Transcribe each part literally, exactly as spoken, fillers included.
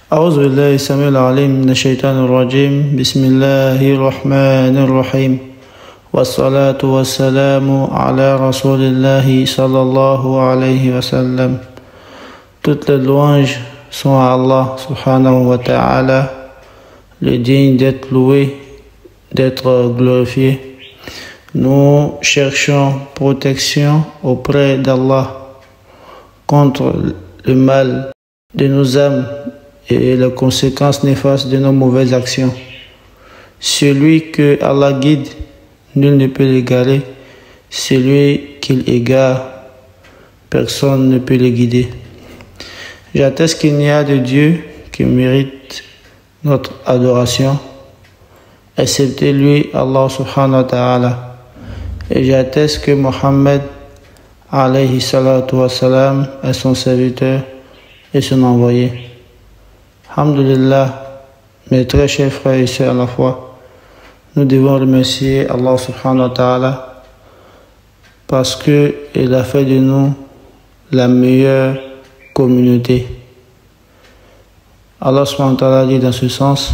أعوذ بالله السميع العليم من الشيطان الرجيم بسم الله الرحمن الرحيم والصلاة والسلام على رسول الله صلى الله عليه وسلم. Toutes les louanges sont à Allah subhanahu wa ta'ala, le digne d'être loué, d'être glorifié. Nous cherchons protection auprès d'Allah contre le mal de nos âmes et les conséquences néfastes de nos mauvaises actions. Celui que Allah guide, nul ne peut l'égarer. Celui qu'il égare, personne ne peut le guider. J'atteste qu'il n'y a de Dieu qui mérite notre adoration, excepté lui, Allah subhanahu wa ta'ala. Et j'atteste que Mohammed alayhi salatu wa salam est son serviteur et son envoyé. Alhamdulillah, mes très chers frères et sœurs à la foi, nous devons remercier Allah subhanahu wa ta'ala parce qu'il a fait de nous la meilleure communauté. Allah subhanahu wa ta'ala dit dans ce sens: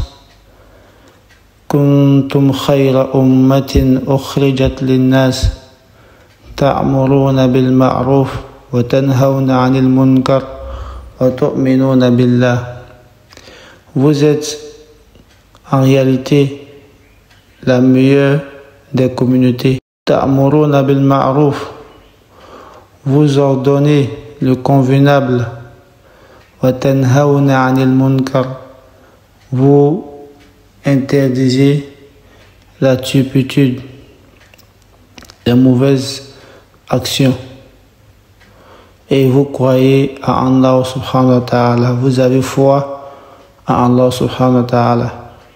Kuntum khayra ummatin ukhrijat linnas ta'muruna bil ma'ruf wa tanhawna 'anil munkar wa tu'minuna billah. Vous êtes en réalité la meilleure des communautés. Ta'muruna bil ma'ruf, vous ordonnez le convenable. Wa tanhawna 'anil munkar, vous interdisez la turpitude, les mauvaises actions. Et vous croyez à Allah subhanahu wa ta'ala, vous avez foi à Allah subhanahu wa ta'ala.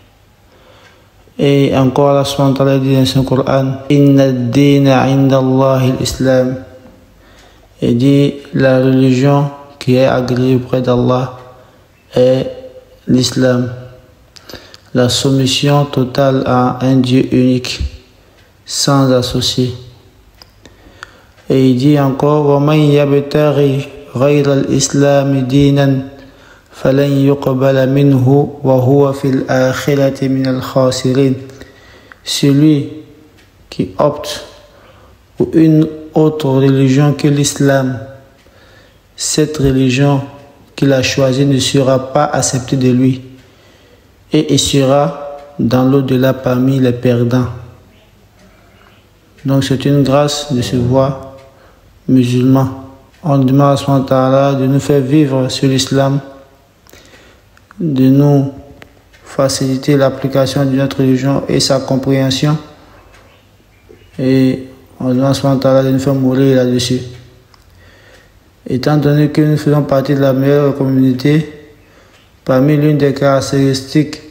Et encore Allah subhanahu wa ta'ala dit dans son Coran: Inna ad-dina 'inda Allahi al-Islam. Et dit, la religion qui est agréée auprès d'Allah est l'islam. La soumission totale à un Dieu unique, sans associé. Et il dit encore: وَمَنْ يَبْتَغِي غَيْرَ الْإِسْلَامِ دِينًا فَلَنْ يُقْبَلَ مِنْهُ وَهُوَ فِي الْآخِرَةِ مِنَ الْخَاسِرِينَ. Celui qui opte pour une autre religion que l'islam, cette religion qu'il a choisie ne sera pas acceptée de lui et il sera dans l'au-delà parmi les perdants. Donc c'est une grâce de se voir musulman. On demande à subhanahu wa ta'ala de nous faire vivre sur l'islam, de nous faciliter l'application de notre religion et sa compréhension, et on demande à subhanahu wa ta'ala de nous faire mourir là-dessus. Étant donné que nous faisons partie de la meilleure communauté, parmi l'une des caractéristiques,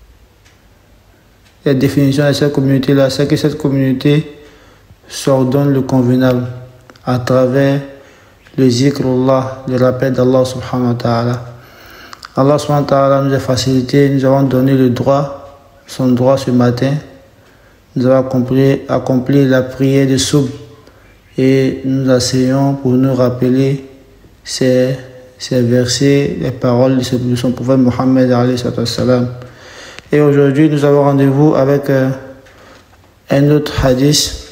la définition de cette communauté-là, c'est que cette communauté s'ordonne le convenable à travers le zikrullah, le rappel d'Allah subhanahu wa ta'ala. Allah subhanahu wa ta'ala nous a facilité, nous avons donné le droit, son droit ce matin. Nous avons accompli, accompli la prière de Soub et nous asseyons pour nous rappeler ces, ces versets, les paroles de son prophète Mohammed alayhi salam. Et aujourd'hui, nous avons rendez-vous avec euh, un autre hadith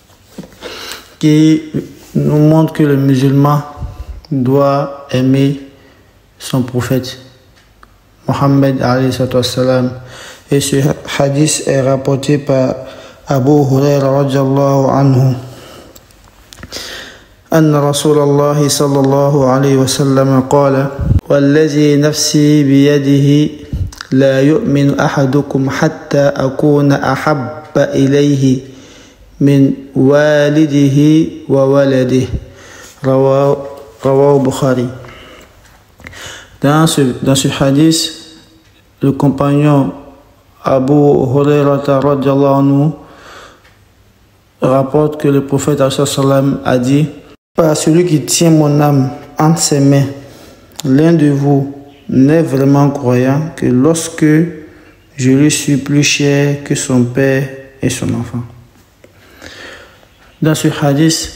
qui nous montre que le musulman doit aimer son prophète Mohammed alayhi salam. Et ce hadith est rapporté par Abu Hurayra radiyallahu anhu. أن رسول الله صلى الله عليه وسلم قال: والذي نفسي بيده لا يؤمن أحدكم حتى أكون أحب إليه من والده وولده. رواه رواه Bukhari. Dans ce, dans ce hadith, le compagnon Abu Hurayra radiyallahu anhu rapporte que le prophète sallam a dit: par celui qui tient mon âme entre ses mains, l'un de vous n'est vraiment croyant que lorsque je lui suis plus cher que son père et son enfant. Dans ce hadith,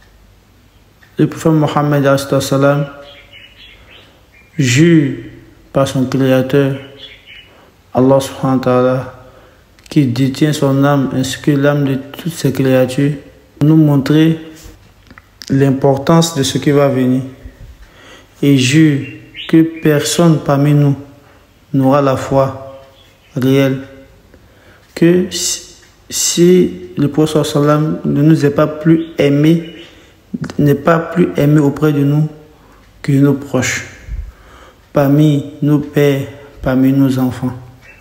le prophète Mohammed sallam jure par son Créateur, Allah subhanahu wa ta'ala, qui détient son âme ainsi que l'âme de toutes ses créatures, pour nous montrer l'importance de ce qui va venir. Et jure que personne parmi nous n'aura la foi réelle, que si, si le prophète sallam ne nous est pas plus aimé, n'est pas plus aimé auprès de nous que nos proches, parmi nos pères, parmi nos enfants.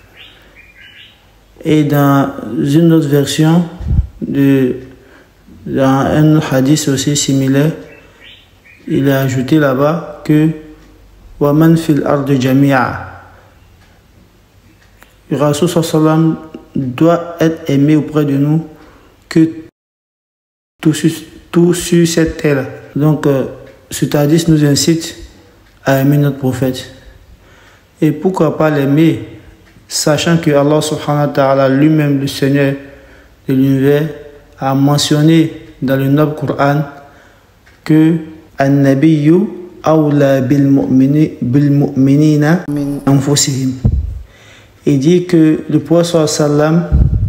Et dans une autre version, de, dans un hadith aussi similaire, il a ajouté là-bas que Waman fil ard jami'a. Rasul sallam doit être aimé auprès de nous que tout sur, tout sur cette terre. Donc, euh, ce hadith nous incite à aimer notre prophète. Et pourquoi pas l'aimer, sachant que Allah subhanahu wa ta'ala lui-même, le Seigneur de l'univers, a mentionné dans le noble Coran que An-Nabiyyu awla bil mu'minina min anfusihim. Il dit que le prophète sallam,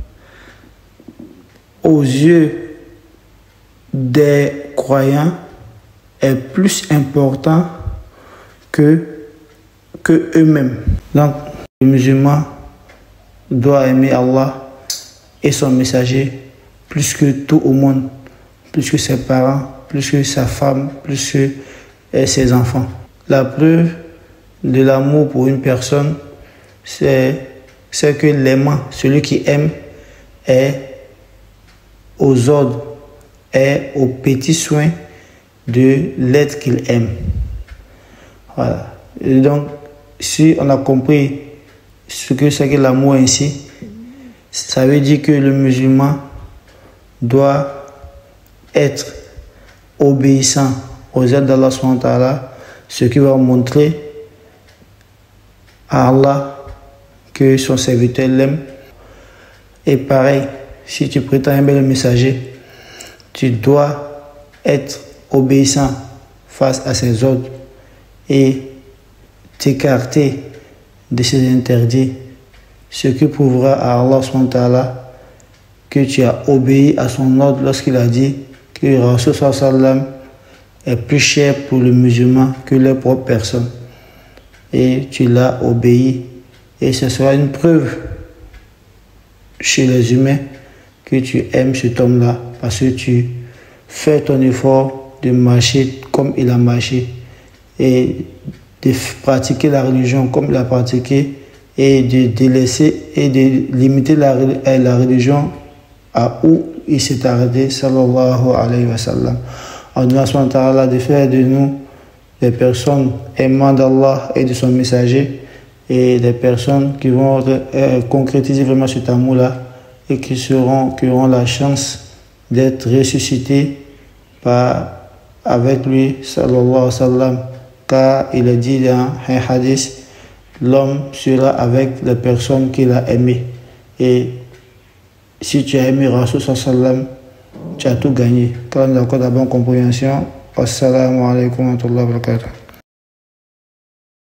aux yeux des croyants, est plus important que, que eux-mêmes. Donc, le musulman doit aimer Allah et son messager plus que tout au monde, plus que ses parents, plus que sa femme, plus que ses enfants. La preuve de l'amour pour une personne, c'est que l'aimant, celui qui aime, est aux ordres, est aux petits soins de l'être qu'il aime. Voilà. Et donc, si on a compris ce que c'est que l'amour ainsi, ça veut dire que le musulman doit être obéissant aux ordres d'Allah subhanahu wa ta'ala, ce qui va montrer à Allah que son serviteur l'aime. Et pareil, si tu prétends aimer le messager, tu dois être obéissant face à ses ordres et t'écarter de ses interdits, ce qui prouvera à Allah subhanahu wa ta'ala que tu as obéi à son ordre lorsqu'il a dit que Rasul sallam est plus cher pour le musulman que leur propre personne. Et tu l'as obéi. Et ce sera une preuve chez les humains que tu aimes cet homme-là, parce que tu fais ton effort de marcher comme il a marché et de pratiquer la religion comme il a pratiqué et de délaisser et de limiter la, la religion à où il s'est arrêté, sallallahu alayhi wa sallam. En demandant de faire de nous des personnes aimant d'Allah et de son messager, et des personnes qui vont euh, concrétiser vraiment cet amour-là et qui, seront, qui auront la chance d'être ressuscités par, avec lui, sallallahu alayhi wa sallam, car il est dit dans un hadith, l'homme sera avec les personnes qu'il a aimées. Et si tu as aimé Rasul sallallahu alayhi wa sallam, tu as tout gagné. Quand on accorde la bonne compréhension, assalamu alaikum wa rahmatullahi wa barakatuh.